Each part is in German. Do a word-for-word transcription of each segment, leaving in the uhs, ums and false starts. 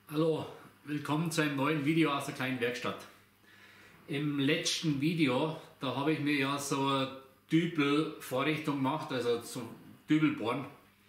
Hallo, willkommen zu einem neuen Video aus der kleinen Werkstatt. Im letzten Video, da habe ich mir ja so eine Dübel-Vorrichtung gemacht, also zum Dübelbohren.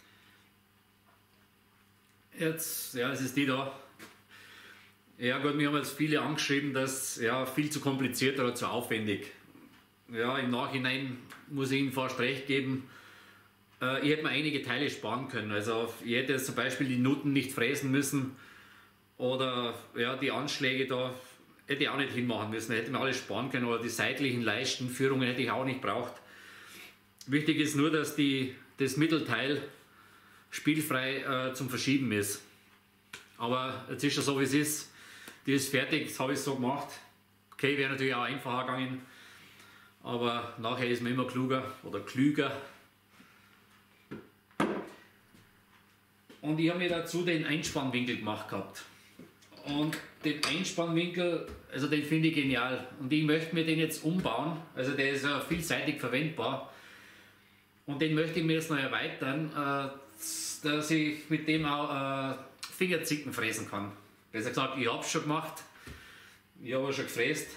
Jetzt, ja, es ist die da. Ja gut, mir haben jetzt viele angeschrieben, dass ja viel zu kompliziert oder zu aufwendig. Ja, im Nachhinein muss ich Ihnen fast recht geben, äh, ich hätte mir einige Teile sparen können. Also ich hätte zum Beispiel die Nutten nicht fräsen müssen. Oder ja, die Anschläge da hätte ich auch nicht hinmachen müssen, hätte mir alles sparen können, oder die seitlichen Leistenführungen hätte ich auch nicht braucht. Wichtig ist nur, dass die, das Mittelteil spielfrei äh, zum Verschieben ist. Aber jetzt ist ja so, wie es ist. Die ist fertig, das habe ich so gemacht. Okay, wäre natürlich auch einfacher gegangen, aber nachher ist man immer kluger oder klüger. Und ich habe mir dazu den Einspannwinkel gemacht gehabt. Und den Einspannwinkel, also den finde ich genial. Und ich möchte mir den jetzt umbauen. Also der ist ja vielseitig verwendbar. Und den möchte ich mir jetzt noch erweitern, dass ich mit dem auch Fingerzicken fräsen kann. Besser gesagt, ich habe es schon gemacht. Ich habe schon gefräst.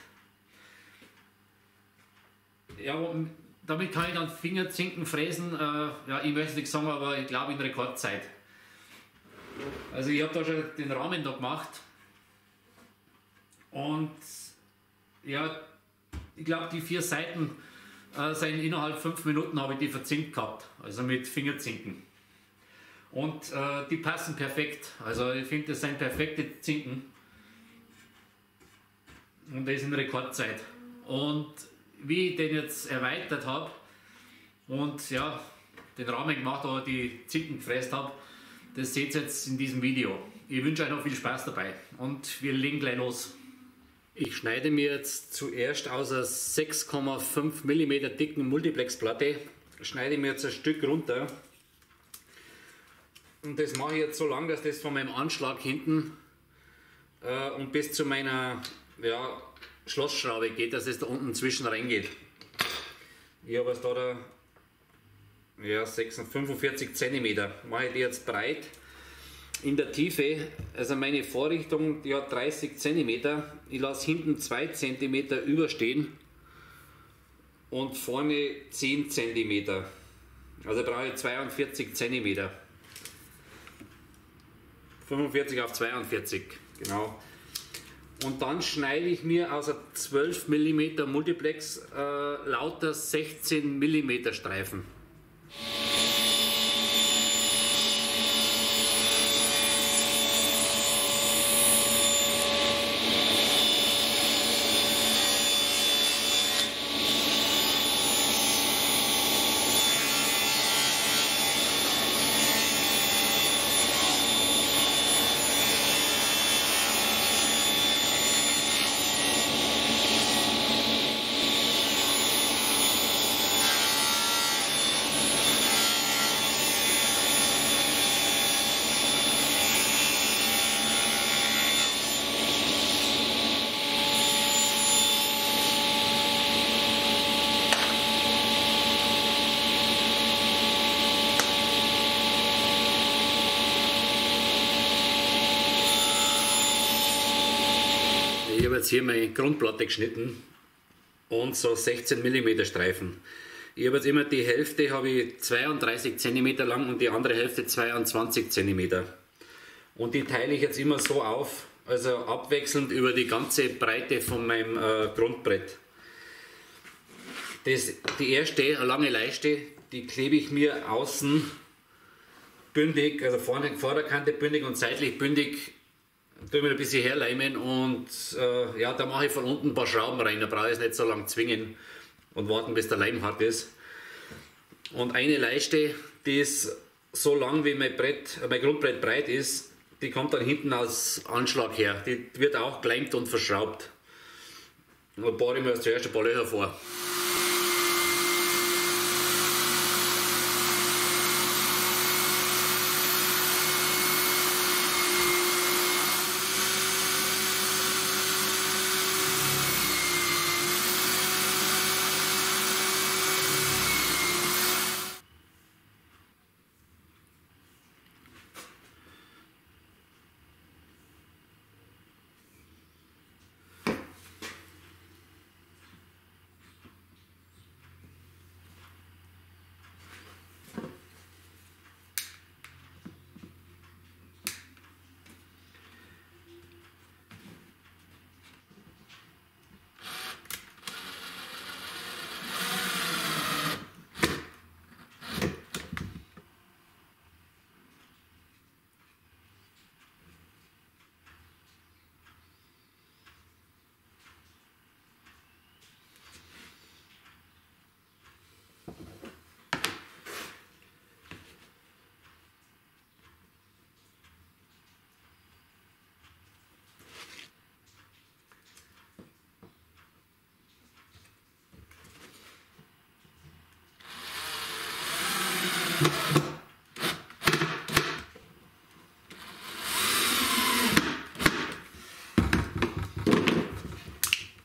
Ja, damit kann ich dann Fingerzinken fräsen. Ja, ich möchte nicht sagen, aber ich glaube in Rekordzeit. Also ich habe da schon den Rahmen da gemacht. Und ja, ich glaube die vier Seiten äh, sind innerhalb fünf Minuten habe ich die verzinkt gehabt, also mit Fingerzinken. Und äh, die passen perfekt, also ich finde das sind perfekte Zinken. Und das in Rekordzeit. Und wie ich den jetzt erweitert habe und ja, den Rahmen gemacht habe, die Zinken gefräst habe, das seht ihr jetzt in diesem Video. Ich wünsche euch noch viel Spaß dabei und wir legen gleich los. Ich schneide mir jetzt zuerst aus einer sechs Komma fünf Millimeter dicken Multiplexplatte, schneide mir jetzt ein Stück runter. Und das mache ich jetzt so lang, dass das von meinem Anschlag hinten äh, und bis zu meiner ja, Schlossschraube geht, dass es da unten zwischen reingeht. Ich habe jetzt da, da ja, fünfundvierzig Zentimeter, mache ich die jetzt breit. In der Tiefe, also meine Vorrichtung, die hat dreißig Zentimeter, ich lasse hinten zwei Zentimeter überstehen und vorne zehn Zentimeter, also brauche ich zweiundvierzig Zentimeter. fünfundvierzig auf zweiundvierzig, genau. Und dann schneide ich mir aus einem zwölf Millimeter Multiplex äh, lauter sechzehn Millimeter Streifen. Ich habe jetzt hier meine Grundplatte geschnitten und so sechzehn Millimeter Streifen. Ich habe jetzt immer die Hälfte habe ich zweiunddreißig Zentimeter lang und die andere Hälfte zweiundzwanzig Zentimeter. Und die teile ich jetzt immer so auf, also abwechselnd über die ganze Breite von meinem äh, Grundbrett. Das, die erste lange Leiste, die klebe ich mir außen bündig, also vorne Vorderkante bündig und seitlich bündig, tue mir ein bisschen herleimen und äh, ja, da mache ich von unten ein paar Schrauben rein, da brauche ich es nicht so lange zwingen und warten, bis der Leim hart ist. Und eine Leiste, die ist so lang wie mein, Brett, mein Grundbrett breit ist, die kommt dann hinten als Anschlag her. Die wird auch geleimt und verschraubt. Und da bohre ich mir zuerst ein paar Löcher vor.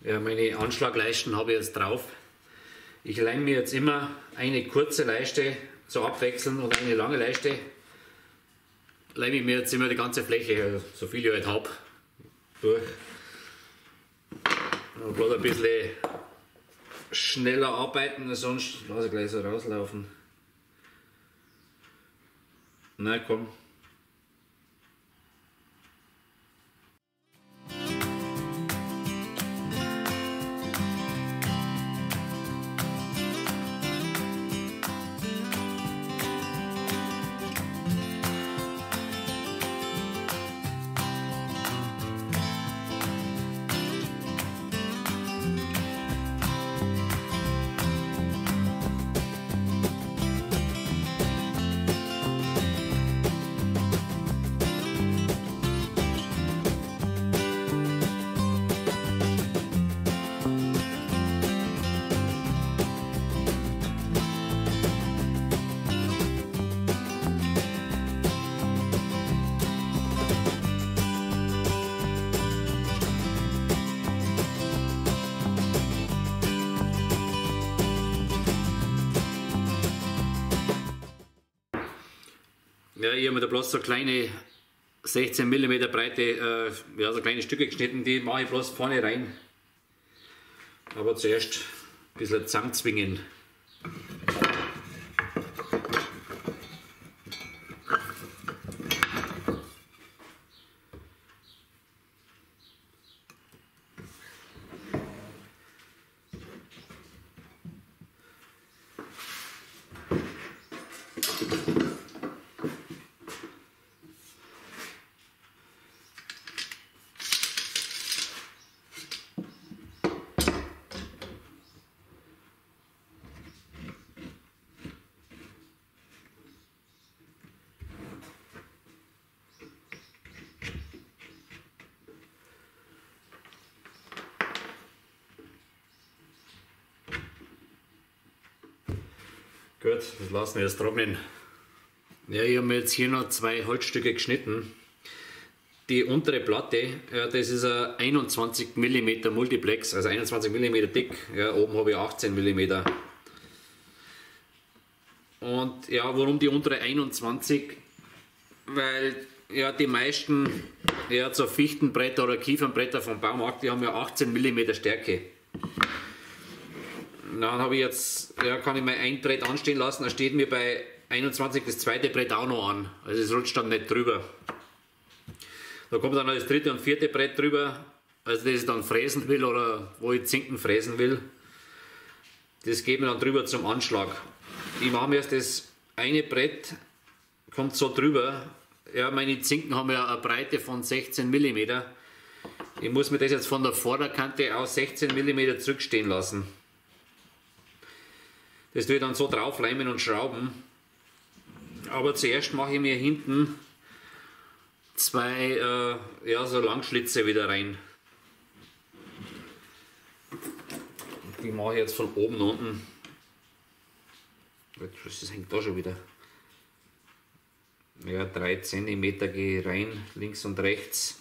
Ja, meine Anschlagleisten habe ich jetzt drauf. Ich leine mir jetzt immer eine kurze Leiste so abwechselnd und eine lange Leiste. Leine ich mir jetzt immer die ganze Fläche, so viel ich halt habe, durch. Und bloß ein bisschen schneller arbeiten, sonst lasse ich gleich so rauslaufen. Na komm. Ja, ich habe mir da bloß so kleine sechzehn Millimeter breite, äh, ja, so kleine Stücke geschnitten, die mache ich bloß vorne rein. Aber zuerst ein bisschen zusammenzwingen. Gut, das lassen wir jetzt trocknen. Ja, ich habe mir jetzt hier noch zwei Holzstücke geschnitten. Die untere Platte, ja, das ist ein einundzwanzig Millimeter Multiplex, also einundzwanzig Millimeter dick. Ja, oben habe ich achtzehn Millimeter. Und ja, warum die untere einundzwanzig? Weil ja, die meisten ja, so Fichtenbretter oder Kiefernbretter vom Baumarkt, die haben ja achtzehn Millimeter Stärke. Dann habe ich jetzt, ja, kann ich mein ein Brett anstehen lassen, da steht mir bei einundzwanzig das zweite Brett auch noch an. Also es rutscht dann nicht drüber. Da kommt dann noch das dritte und vierte Brett drüber, also das ich dann fräsen will oder wo ich Zinken fräsen will. Das geht mir dann drüber zum Anschlag. Ich mache mir erst das eine Brett, kommt so drüber. Ja, meine Zinken haben ja eine Breite von sechzehn Millimeter. Ich muss mir das jetzt von der Vorderkante aus sechzehn Millimeter zurückstehen lassen. Das tue ich dann so draufleimen und schrauben. Aber zuerst mache ich mir hinten zwei äh, ja, so Langschlitze wieder rein. Die mache ich jetzt von oben und unten. Das hängt da schon wieder. Ja, drei Zentimeter gehe ich rein, links und rechts.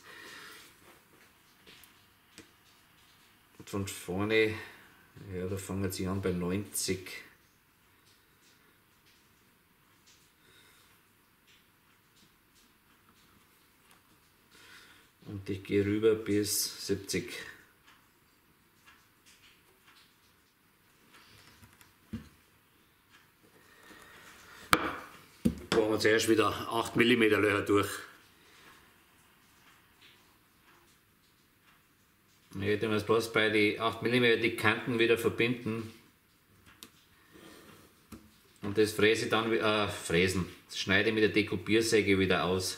Und von vorne, ja, da fangen sie an bei neunzig. Und ich gehe rüber bis siebzig. Machen wir zuerst wieder acht Millimeter Löcher durch. Ich hätte mir das bloß bei den acht Millimeter die Kanten wieder verbinden. Und das fräse ich dann, äh, fräsen. Das schneide ich mit der Dekupiersäge wieder aus.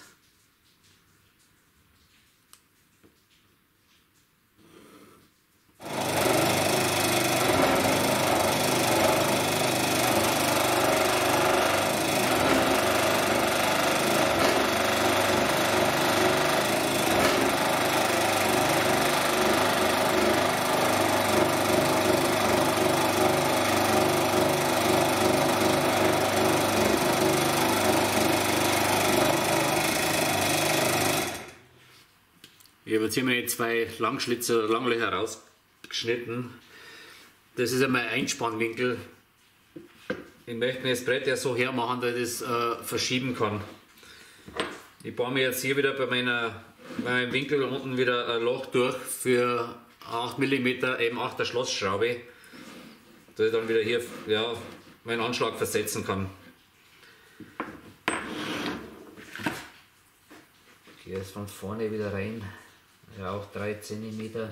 Ich habe jetzt hier meine zwei Langschlitze oder Langlöcher geschnitten. Das ist einmal ein Einspannwinkel. Ich möchte mir das Brett ja so hermachen, dass ich das äh, verschieben kann. Ich baue mir jetzt hier wieder bei, meiner, bei meinem Winkel unten wieder ein Loch durch für acht Millimeter eben achter Schlossschraube, dass ich dann wieder hier ja, meinen Anschlag versetzen kann. Ich gehe jetzt von vorne wieder rein, ja auch drei Zentimeter.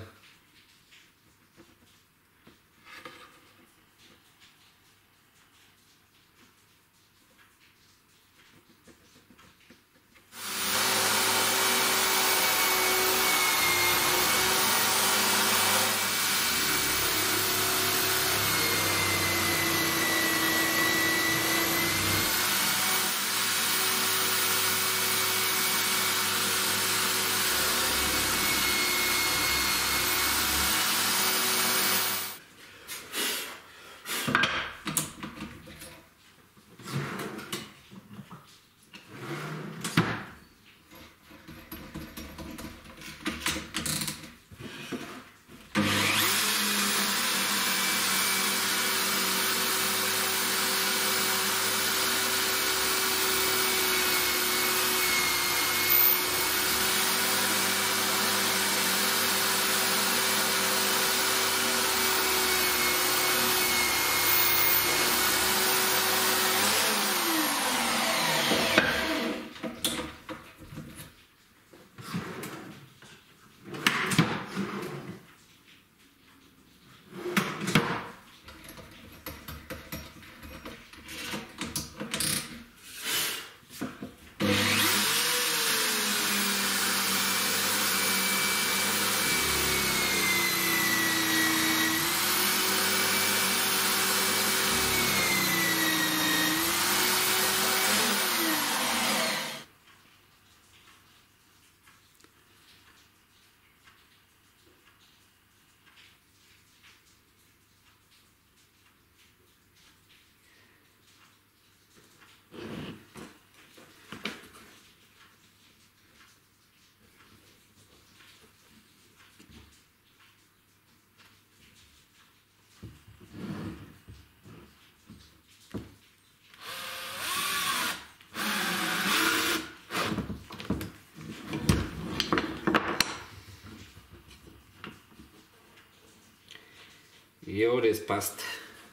Jo, das passt.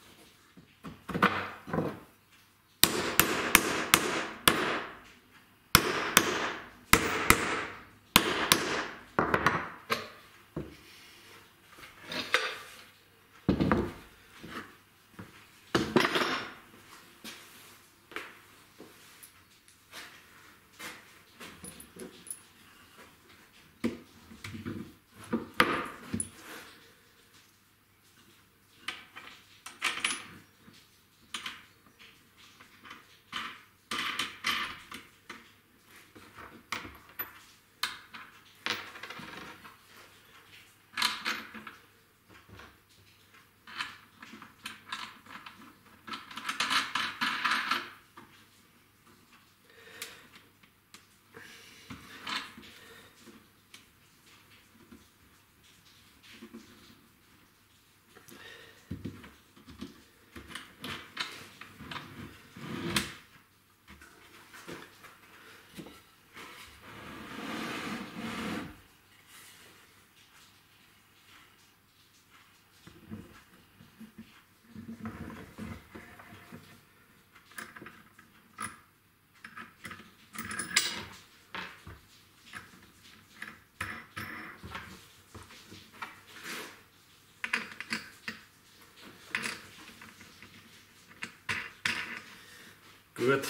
Gut.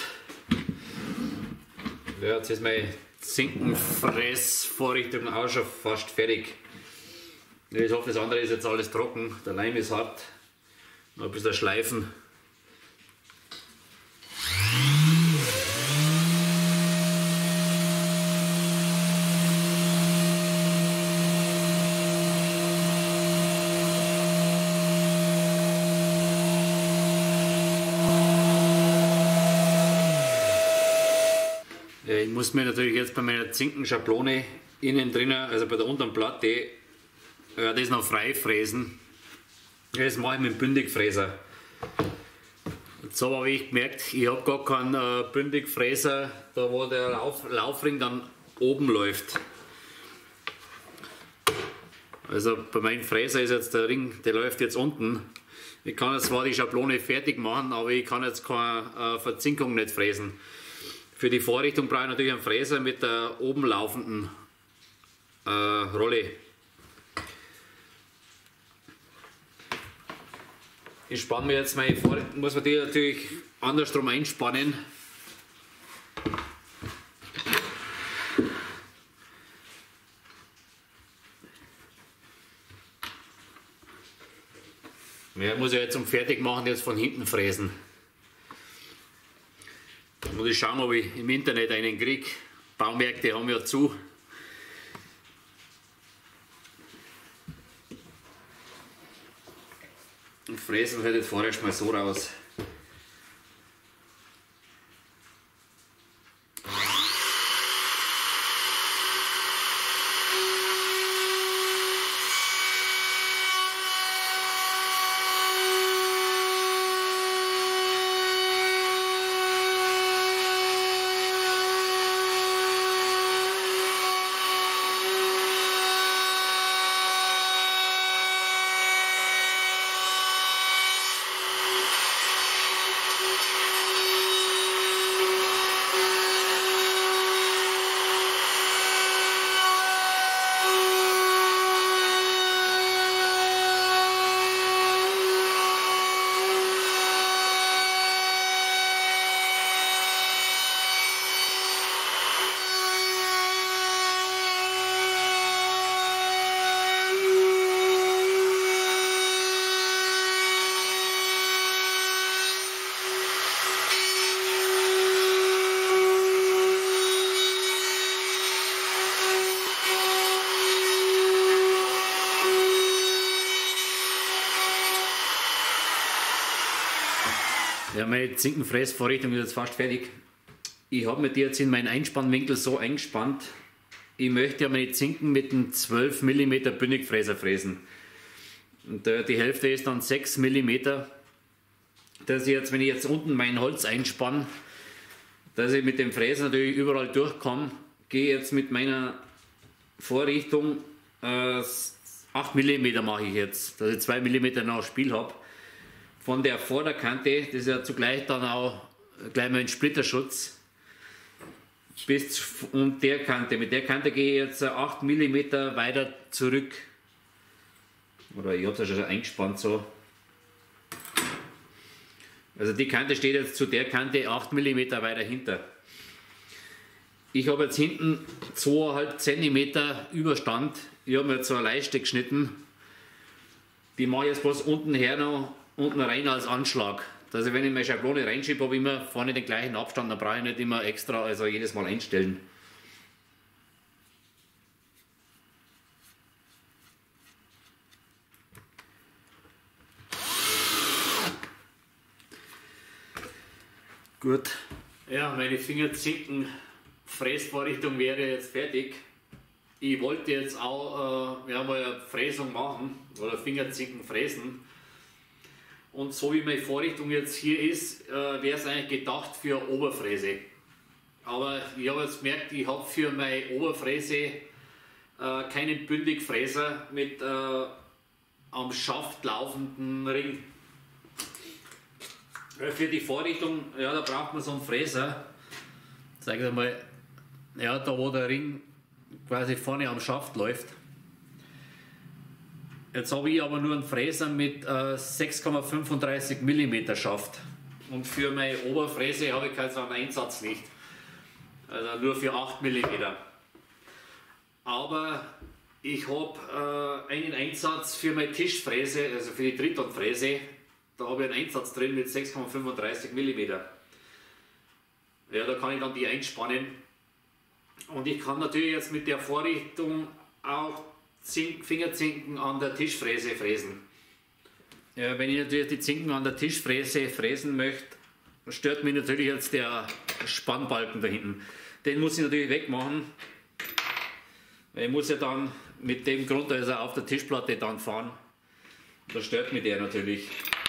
Ja, jetzt ist meine Zinkenfressvorrichtung auch schon fast fertig. Ich hoffe, das andere ist jetzt alles trocken. Der Leim ist hart. Noch ein bisschen schleifen. Ich muss mir natürlich jetzt bei meiner Zinkenschablone innen drinnen, also bei der unteren Platte, Ja, das noch frei fräsen. Das mache ich mit dem Bündigfräser. Jetzt habe ich gemerkt, ich habe gar keinen äh, Bündigfräser, da wo der Lauf, Laufring dann oben läuft. Also bei meinem Fräser ist jetzt der Ring, der läuft jetzt unten. Ich kann jetzt zwar die Schablone fertig machen, aber ich kann jetzt keine äh, Verzinkung nicht fräsen. Für die Vorrichtung brauche ich natürlich einen Fräser mit der oben laufenden äh, Rolle. Ich spanne mir jetzt meine Vorrichtung, muss man die natürlich andersrum einspannen. Ja, muss ich jetzt zum Fertigmachen jetzt von hinten fräsen. Da muss ich schauen, ob ich im Internet einen kriege. Baumärkte haben ja zu. Und fräsen halt jetzt vorerst mal so raus. Ja, meine Zinkenfräsvorrichtung ist jetzt fast fertig. Ich habe mir die jetzt in meinen Einspannwinkel so eingespannt. Ich möchte ja meine Zinken mit einem zwölf Millimeter Bündigfräser fräsen. Und äh, die Hälfte ist dann sechs Millimeter. Dass ich jetzt, wenn ich jetzt unten mein Holz einspanne, dass ich mit dem Fräser natürlich überall durchkomme, gehe jetzt mit meiner Vorrichtung äh, acht Millimeter mache ich jetzt, dass ich zwei Millimeter noch Spiel habe. Von der Vorderkante, das ist ja zugleich dann auch gleich mal ein Splitterschutz, bis und der Kante. Mit der Kante gehe ich jetzt acht Millimeter weiter zurück. Oder ich habe es ja schon eingespannt so. Also die Kante steht jetzt zu der Kante acht Millimeter weiter hinter. Ich habe jetzt hinten zwei Komma fünf Zentimeter Überstand. Ich habe mir jetzt so eine Leiste geschnitten. Die mache ich jetzt bloß unten her noch, unten rein als Anschlag. Also wenn ich meine Schablone reinschiebe, habe ich immer vorne den gleichen Abstand, dann brauche ich nicht immer extra, also jedes Mal einstellen. Gut. Ja, meine Fingerzinken Fräsvorrichtung wäre jetzt fertig. Ich wollte jetzt auch äh, ja, mal eine Fräsung machen oder Fingerzinken fräsen. Und so wie meine Vorrichtung jetzt hier ist, äh, wäre es eigentlich gedacht für Oberfräse. Aber ich habe jetzt gemerkt, ich habe für meine Oberfräse äh, keinen Bündigfräser mit äh, am Schaft laufenden Ring. Für die Vorrichtung, ja, da braucht man so einen Fräser. Sag ich mal, ja, da wo der Ring quasi vorne am Schaft läuft. Jetzt habe ich aber nur einen Fräser mit äh, sechs Komma fünfunddreißig Millimeter Schaft. Und für meine Oberfräse habe ich keinen so einen Einsatz nicht. Also nur für acht Millimeter. Aber ich habe äh, einen Einsatz für meine Tischfräse, also für die Trittonfräse. Da habe ich einen Einsatz drin mit sechs Komma fünfunddreißig Millimeter. Ja, da kann ich dann die einspannen. Und ich kann natürlich jetzt mit der Vorrichtung auch Zink, Fingerzinken an der Tischfräse fräsen. Ja, wenn ich natürlich die Zinken an der Tischfräse fräsen möchte, stört mich natürlich jetzt der Spannbalken da hinten. Den muss ich natürlich wegmachen. Weil ich muss ja dann mit dem Grundriss auf der Tischplatte dann fahren. Da stört mich der natürlich.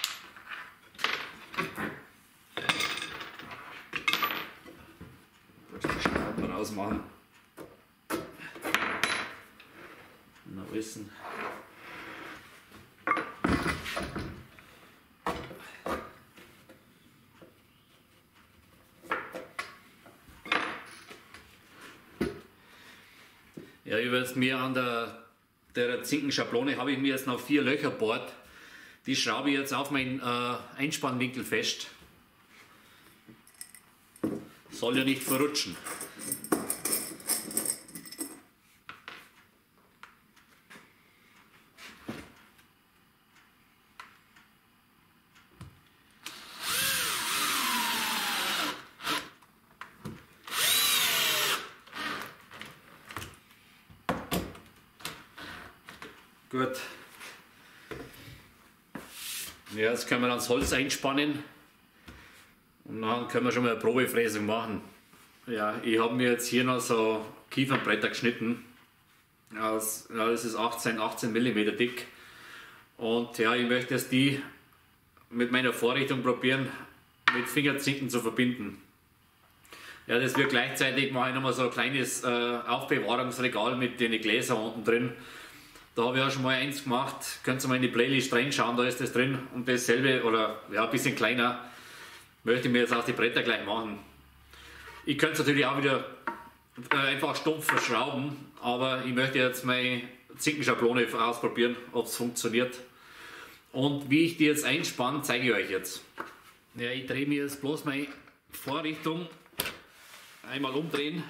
Schrauben rausmachen. Na wissen. Ja, ich jetzt mir an der, der Zinkenschablone habe ich mir jetzt noch vier Löcher bohrt. Die schraube ich jetzt auf meinen äh, Einspannwinkel fest. Soll ja nicht verrutschen. Gut. Ja, jetzt können wir dann das Holz einspannen und dann können wir schon mal eine Probefräsung machen. Ja, ich habe mir jetzt hier noch so Kiefernbretter geschnitten. Ja, das, ja, das ist achtzehn, achtzehn Millimeter dick. Und ja, ich möchte jetzt die mit meiner Vorrichtung probieren, mit Fingerzinken zu verbinden. Ja, das wird gleichzeitig, mache ich nochmal so ein kleines äh, Aufbewahrungsregal mit den Gläsern unten drin. Da habe ich auch schon mal eins gemacht, könnt ihr mal in die Playlist reinschauen, da ist das drin. Und dasselbe, oder ja, ein bisschen kleiner, möchte ich mir jetzt auch die Bretter gleich machen. Ich könnte es natürlich auch wieder äh, einfach stumpf verschrauben, aber ich möchte jetzt meine Zinkenschablone ausprobieren, ob es funktioniert. Und wie ich die jetzt einspanne, zeige ich euch jetzt. Ja, ich drehe mir jetzt bloß meine Vorrichtung einmal umdrehen.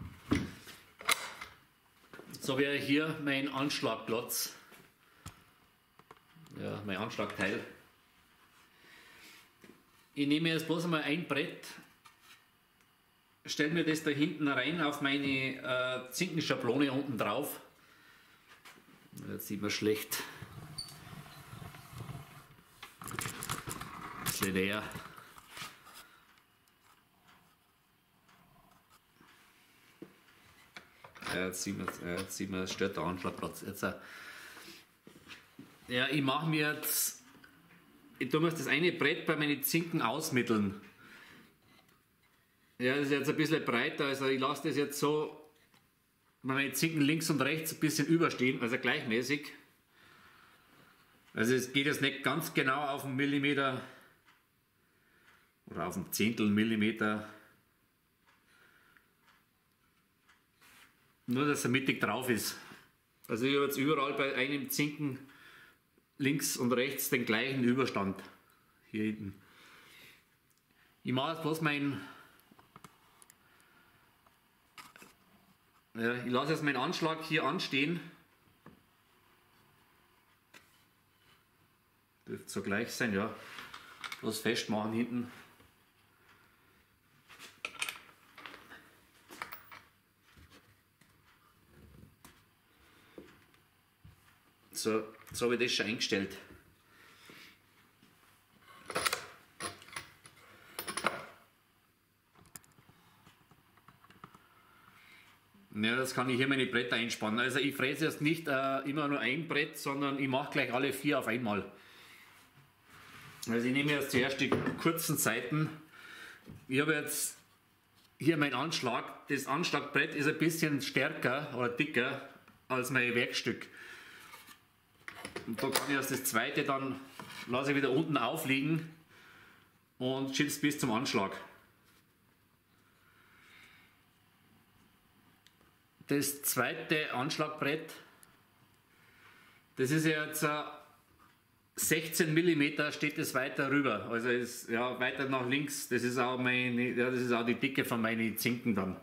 So wäre hier mein Anschlagplatz, ja, mein Anschlagteil. Ich nehme jetzt bloß einmal ein Brett, stelle mir das da hinten rein auf meine äh, Zinkenschablone unten drauf. Jetzt sieht man schlecht. Ein bisschen näher. Ja, jetzt sieht man, jetzt sieht man, es stört der Anschlagplatz. Jetzt, ja, ich mache mir jetzt, ich tue mir das eine Brett bei meinen Zinken ausmitteln. Ja, das ist jetzt ein bisschen breiter, also ich lasse das jetzt so, meine Zinken links und rechts ein bisschen überstehen, also gleichmäßig. Also es geht jetzt nicht ganz genau auf einen Millimeter oder auf einen Zehntel Millimeter. Nur, dass er mittig drauf ist. Also ich habe jetzt überall bei einem Zinken links und rechts den gleichen Überstand. Hier hinten. Ich mache jetzt bloß mein... Ja, ich lasse jetzt meinen Anschlag hier anstehen. Dürfte so gleich sein, ja. Bloß festmachen hinten. So, so habe ich das schon eingestellt. Ja, das kann ich hier meine Bretter einspannen. Also ich fräse jetzt nicht äh, immer nur ein Brett, sondern ich mache gleich alle vier auf einmal. Also ich nehme jetzt zuerst die kurzen Seiten. Ich habe jetzt hier meinen Anschlag. Das Anschlagbrett ist ein bisschen stärker oder dicker als mein Werkstück. Und da kann ich das zweite dann, lasse ich wieder unten aufliegen und schiebe es bis zum Anschlag. Das zweite Anschlagbrett, das ist jetzt sechzehn Millimeter, steht es weiter rüber, also ist ja weiter nach links. Das ist auch meine, ja, das ist auch die Dicke von meinen Zinken dann.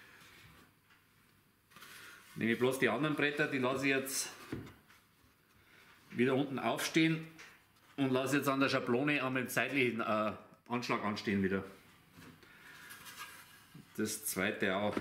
Nehme ich bloß die anderen Bretter, die lasse ich jetzt wieder unten aufstehen und lasse jetzt an der Schablone an dem seitlichen äh, Anschlag anstehen wieder. Das zweite auch.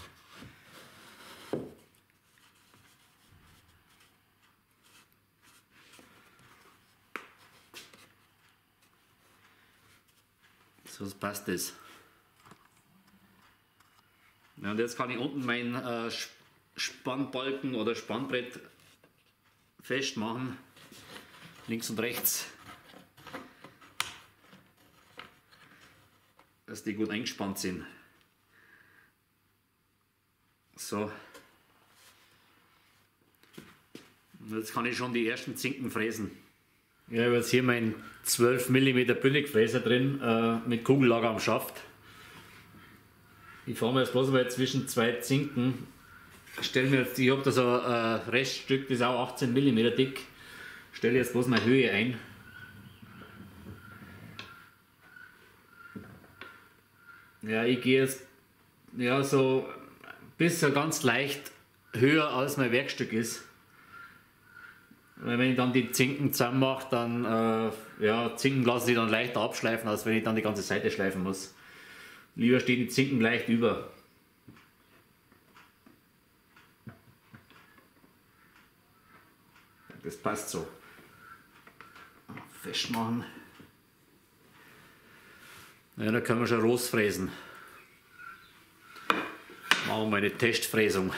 So passt das. Ja, und jetzt kann ich unten mein äh, Spannbalken oder Spannbrett festmachen, links und rechts, dass die gut eingespannt sind. So. Jetzt kann ich schon die ersten Zinken fräsen. Ja, ich habe jetzt hier meinen zwölf Millimeter Billigfräser drin äh, mit Kugellager am Schaft. Ich fahre mir jetzt bloß mal zwischen zwei Zinken. Stell mir jetzt, ich habe da so ein Reststück, das ist auch achtzehn Millimeter dick. Stelle jetzt bloß mal Höhe ein. Ja, ich gehe jetzt ja, so bis so ganz leicht höher als mein Werkstück ist. Wenn ich dann die Zinken zusammen mache, dann äh, ja, Zinken lassen sich dann leichter abschleifen, als wenn ich dann die ganze Seite schleifen muss. Lieber stehen die Zinken leicht über. Das passt so. Festmachen. Ja, da können wir schon Rostfräsen. Machen wir mal eine Testfräsung.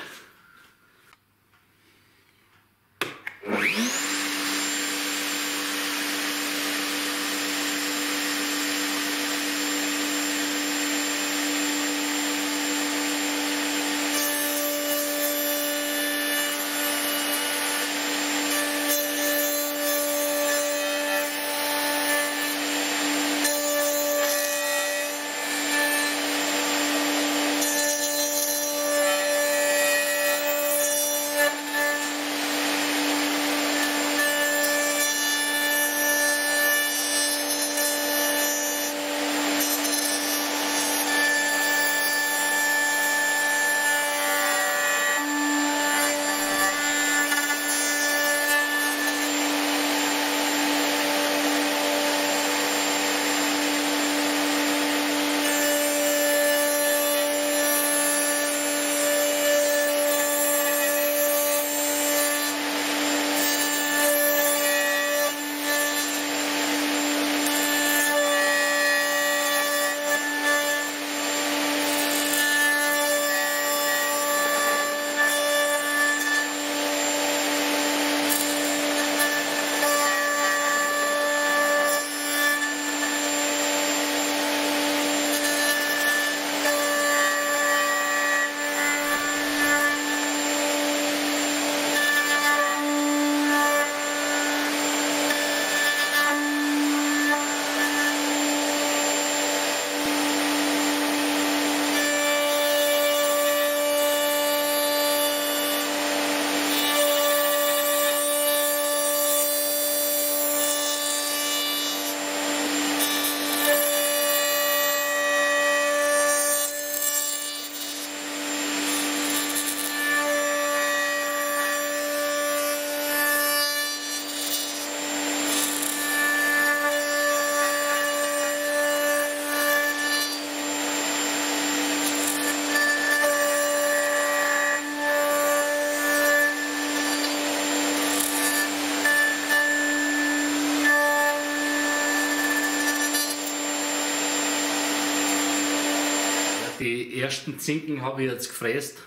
Die ersten Zinken habe ich jetzt gefräst.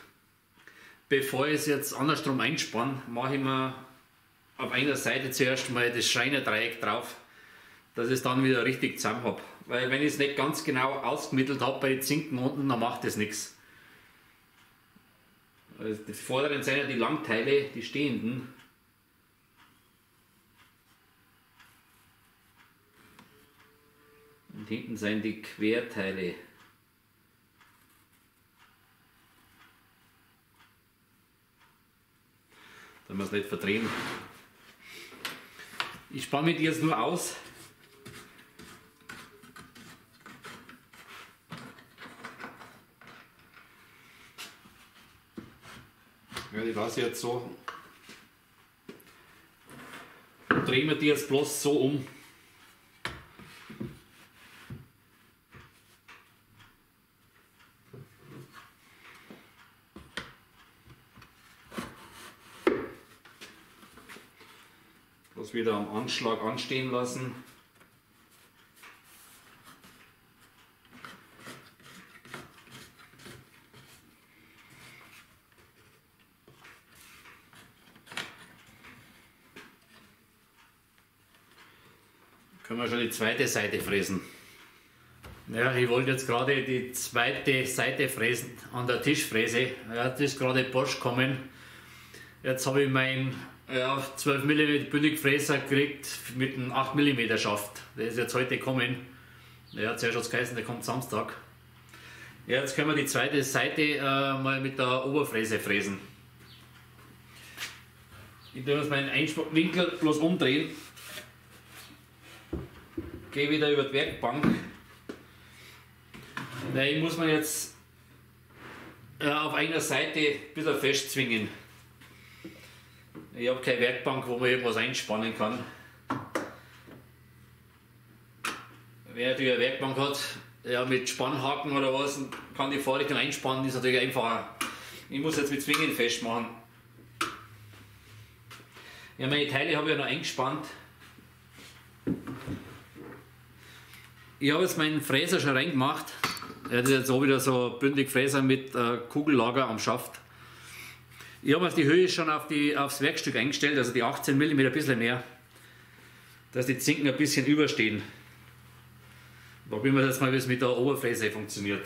Bevor ich es jetzt andersrum einspanne, mache ich mir auf einer Seite zuerst mal das Schreinerdreieck drauf, dass ich es dann wieder richtig zusammen habe. Weil wenn ich es nicht ganz genau ausgemittelt habe bei den Zinken unten, dann macht das nichts. Also die vorderen sind ja die Langteile, die stehenden. Und hinten sind die Querteile. Wenn wir es nicht verdrehen. Ich spanne mit jetzt nur aus. Ja, die lasse ich jetzt so. Drehen wir die jetzt bloß so um. Das wieder am Anschlag anstehen lassen. können wir schon die zweite Seite fräsen. Ja, ich wollte jetzt gerade die zweite Seite fräsen an der Tischfräse. Ja, das ist gerade Bosch gekommen. Jetzt habe ich meinen ja, zwölf Millimeter Bündigfräser gekriegt mit einem acht Millimeter Schaft. Der ist jetzt heute gekommen. Ja, zuerst hat es geheißen, der kommt Samstag. Ja, jetzt können wir die zweite Seite äh, mal mit der Oberfräse fräsen. Ich tue jetzt meinen Einspannwinkel bloß umdrehen. Gehe wieder über die Werkbank. Na, ich muss mir jetzt äh, auf einer Seite ein bisschen festzwingen. Ich habe keine Werkbank, wo man irgendwas einspannen kann. Wer natürlich eine Werkbank hat, ja, mit Spannhaken oder was, kann die Fahrrichtung einspannen, ist natürlich einfacher. Ich muss jetzt mit Zwingen festmachen. Ja, meine Teile habe ich ja noch eingespannt. Ich habe jetzt meinen Fräser schon reingemacht. Er hat jetzt auch wieder so bündig Fräser mit äh, Kugellager am Schaft. Ich habe die Höhe schon auf die, aufs Werkstück eingestellt, also die achtzehn Millimeter, ein bisschen mehr, dass die Zinken ein bisschen überstehen. Probieren wir jetzt mal, wie es mit der Oberfräse funktioniert.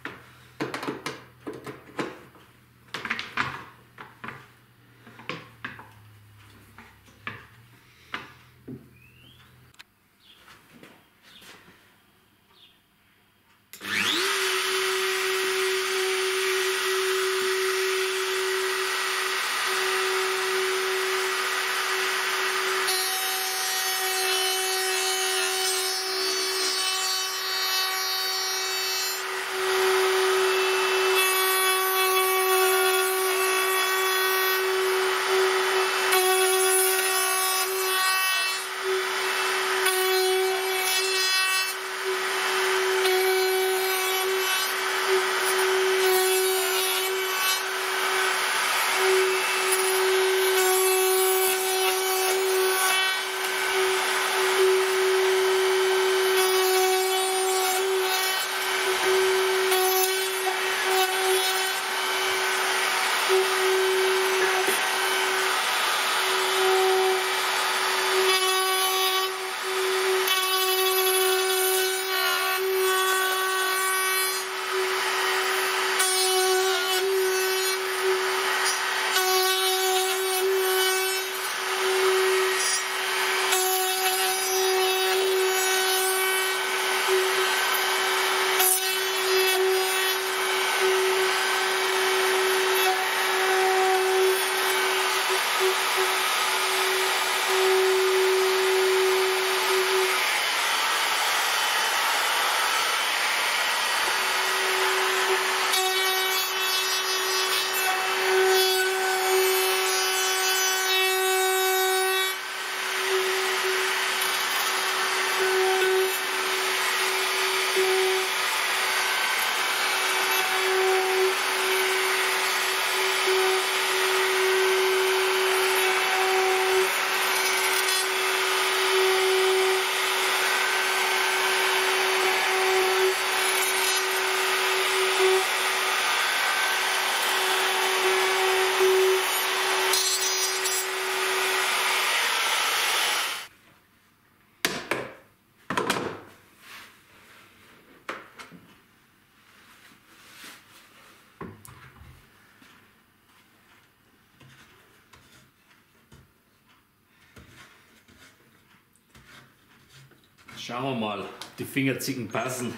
Schauen wir mal, ob die Fingerzicken passen.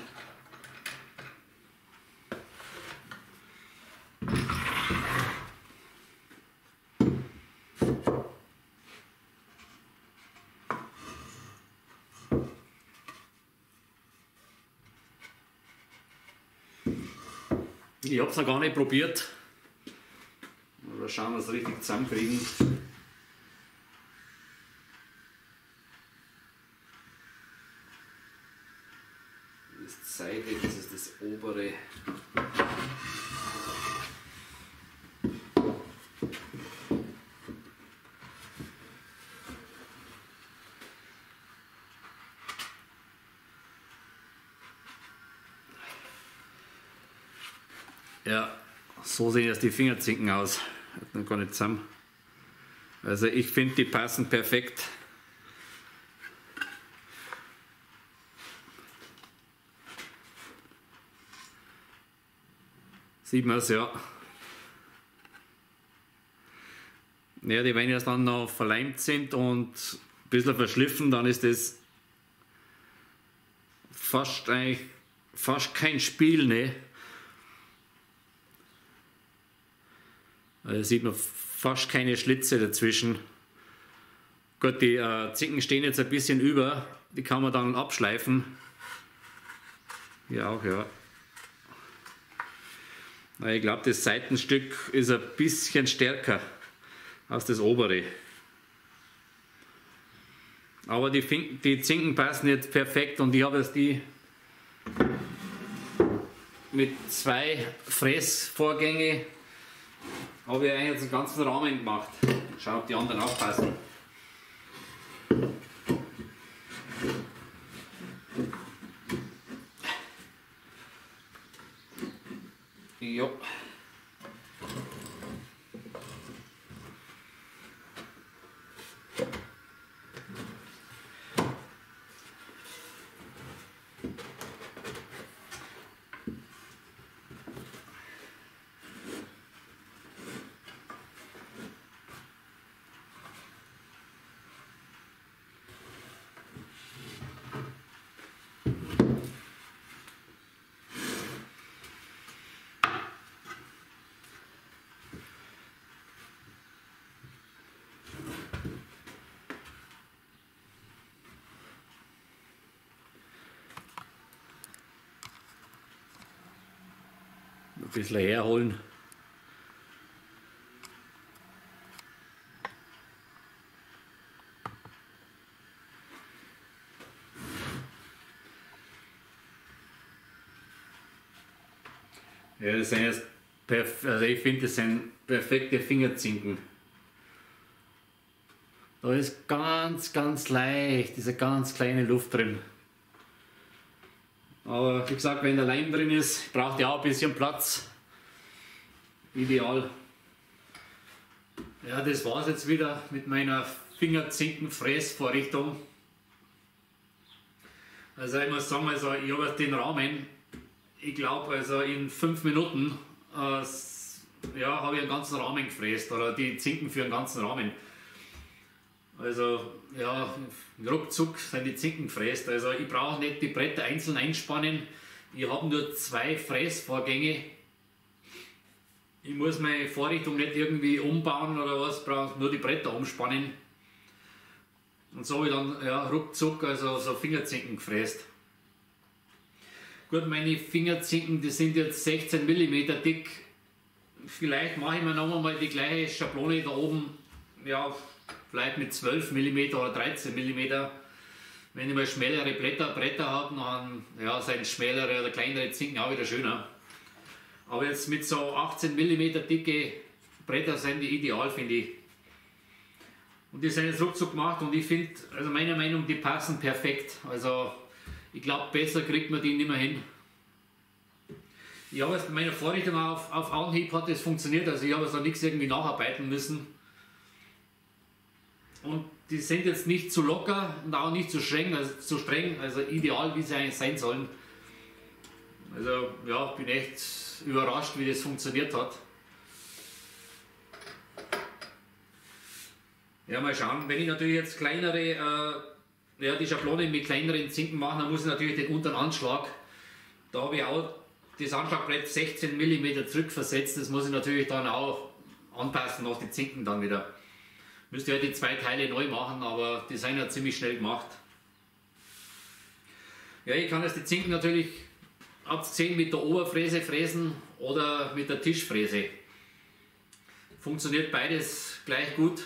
Ich habe es noch gar nicht probiert. Mal schauen, wir es richtig zusammenkriegen. Das Seite, das ist das obere. Ja, so sehen jetzt die Fingerzinken aus. Hat noch gar nicht zusammen. Also ich finde, die passen perfekt. Sieht man es, ja. Ja, die wenn jetzt dann noch verleimt sind und ein bisschen verschliffen, dann ist das fast eigentlich fast kein Spiel, ne? Also sieht man fast keine Schlitze dazwischen. Gut, die äh, Zinken stehen jetzt ein bisschen über, die kann man dann abschleifen. Hier auch, ja. Ich glaube, das Seitenstück ist ein bisschen stärker als das obere. Aber die, Fink die Zinken passen jetzt perfekt und ich habe jetzt die mit zwei Fräsvorgängen habe ich eigentlich den ganzen Rahmen gemacht. Schau, ob die anderen auch passen. Ja. Ein bisschen herholen. Ja, das sind jetzt perf also ich finde, das sind perfekte Fingerzinken. Da ist ganz, ganz leicht diese ganz kleine Luft drin. Aber wie gesagt, wenn der Leim drin ist, braucht ihr auch ein bisschen Platz. Ideal. Ja, das war es jetzt wieder mit meiner Fingerzinken-Fräsvorrichtung. Also ich muss sagen, also ich habe den Rahmen, ich glaube also in fünf Minuten äh, ja, habe ich einen ganzen Rahmen gefräst oder die Zinken für einen ganzen Rahmen. Also ja, ruckzuck sind die Zinken gefräst. Also ich brauche nicht die Bretter einzeln einspannen. Ich habe nur zwei Fräsvorgänge. Ich muss meine Vorrichtung nicht irgendwie umbauen oder was, brauche nur die Bretter umspannen. Und so habe ich dann ja, ruckzuck also so Fingerzinken gefräst. Gut, meine Fingerzinken, die sind jetzt sechzehn Millimeter dick. Vielleicht mache ich mir noch mal die gleiche Schablone da oben. Ja, vielleicht mit zwölf Millimeter oder dreizehn Millimeter. Wenn ich mal schmälere Bretter, Bretter habe, dann ja, sind schmälere oder kleinere Zinken auch wieder schöner. Aber jetzt mit so achtzehn Millimeter dicke Bretter sind die ideal, finde ich. Und die sind jetzt ruckzuck gemacht und ich finde, also meiner Meinung nach, die passen perfekt. Also ich glaube, besser kriegt man die nicht mehr hin. Ich habe jetzt bei meiner Vorrichtung auf, auf Anhieb hat das funktioniert, also ich habe jetzt noch nichts irgendwie nacharbeiten müssen. Und die sind jetzt nicht zu locker und auch nicht zu streng, also, zu streng, also ideal, wie sie eigentlich sein sollen. Also ja, bin echt überrascht, wie das funktioniert hat. Ja, mal schauen, wenn ich natürlich jetzt kleinere, äh, ja, die Schablone mit kleineren Zinken mache, dann muss ich natürlich den unteren Anschlag, da habe ich auch das Anschlagbrett sechzehn Millimeter zurückversetzt, das muss ich natürlich dann auch anpassen nach den Zinken dann wieder. Müsste ja die zwei Teile neu machen, aber die sind ja ziemlich schnell gemacht. Ja, ich kann jetzt die Zinken natürlich ab zehn mit der Oberfräse fräsen oder mit der Tischfräse. Funktioniert beides gleich gut.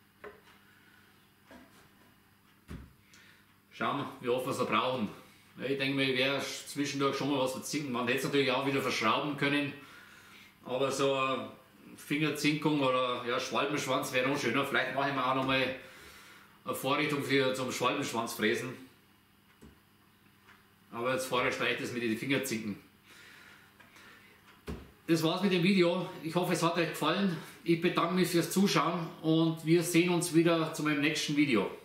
Schauen wir, wie oft wir es brauchen. Ja, ich denke mir, ich werde zwischendurch schon mal was verzinken. Man hätte es natürlich auch wieder verschrauben können, aber so eine Fingerzinkung oder ja, Schwalbenschwanz wäre noch schöner. Vielleicht mache ich mir auch noch mal eine Vorrichtung für zum Schwalbenschwanzfräsen. Aber jetzt vorher steigt es mit den Fingerzinken. Das war's mit dem Video. Ich hoffe, es hat euch gefallen. Ich bedanke mich fürs Zuschauen und wir sehen uns wieder zu meinem nächsten Video.